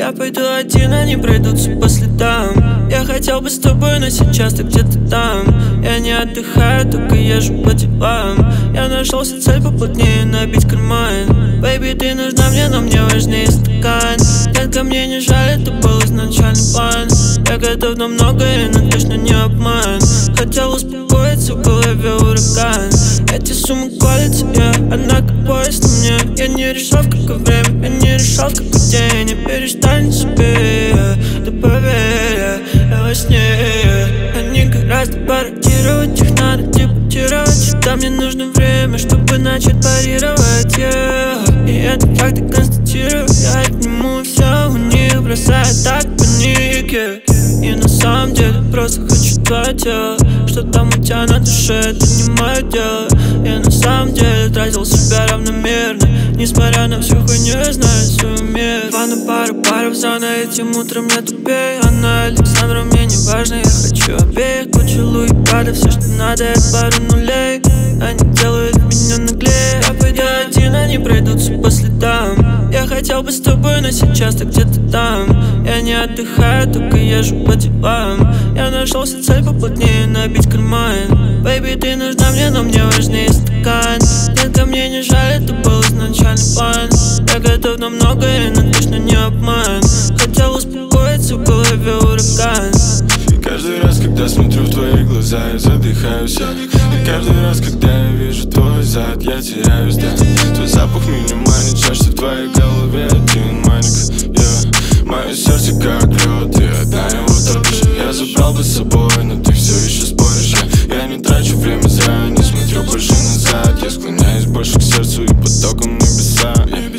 Я пойду один, они пройдутся по следам. Я хотел бы с тобой, но сейчас ты где-то там. Я не отдыхаю, только езжу по делам. Я нашел себе цель поплотнее набить карман. Бэйби, ты нужна мне, но мне важнее стакан. Детка, мне не жаль, это был изначальный план. Я готов на многое, но точно не обман. Хотел успокоиться, в голове ураган. Эти суммы колятся, она как поезд на мне. Я не решал, в какое время, я не решал, в какой день. Я перестань себе, да поверь, я во сне. Они гораздо пародировать, их надо депортировать. Да, мне нужно время, чтобы начать парировать, И это факты констатирую, я отниму все у них, бросая так паники. И на самом деле просто хочу твое тело. Что там у тебя на душе, это не мое дело. Я на самом деле тратил себя равномерно. Несмотря на всю хуйню, я знаю свою меру. Два на пару зона, этим утром я тупее. Она Александра, мне не важно, я хочу обеих. Кучу Луи Прада, все, что надо, это пару нулей. Они делают меня наглее. Я пойду один, они пройдутся по следам. Я хотел бы с тобой, но сейчас ты где-то там. Я не отдыхаю, только езжу по делам. Я нашел себе цель поплотнее набить карман. Бэйби, ты нужна мне, но мне важнее стакан. Детка, мне не жаль, это был изначальный план. Я готов на многое, но точно не обман. Хотел успокоиться, в голове ураган. И каждый раз, когда смотрю в твои глаза, я задыхаюсь, И каждый раз, когда я вижу твой зад, я теряюсь, Твой запах меня манит, жаль, что в твоей голове один маник, Мое сердце как лед, и одна его топишь. Я забрал бы с собой, но ты все еще споришь, Я не трачу время зря, не смотрю больше назад. Я склоняюсь больше к сердцу и потоком небеса,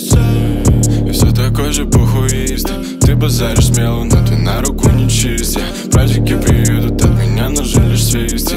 И все такой же похуист. Ты базаришь смело, но ты на руку не чист, Праздники приедут от меня, нужен лишь свист,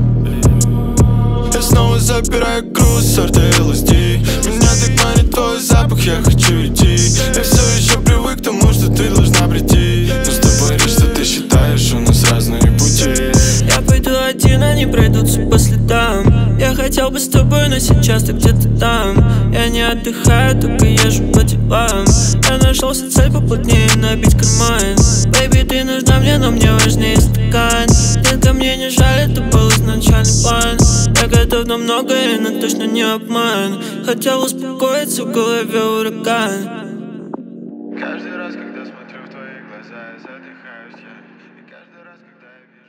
Я снова забираю груз сорта LSD. Меня так манит твой запах, я хочу идти. Я все еще привык к тому, что ты должна прийти. Но с тобой речь, что ты считаешь, у нас разные пути. Я пойду один, они пройдутся по следам. Я хотел бы с тобой, но сейчас ты где-то там. Я не отдыхаю, только езжу по делам. Я нашел себе цель поплотнее набить карман. Бэйби, ты нужна мне, но мне важнее стакан. Детка, мне не жаль, это был изначальный план. Я готов на многое, но точно не обман. Хотел успокоиться, в голове ураган. Каждый раз, когда смотрю в твои глаза, я задыхаюсь, И каждый раз, когда я вижу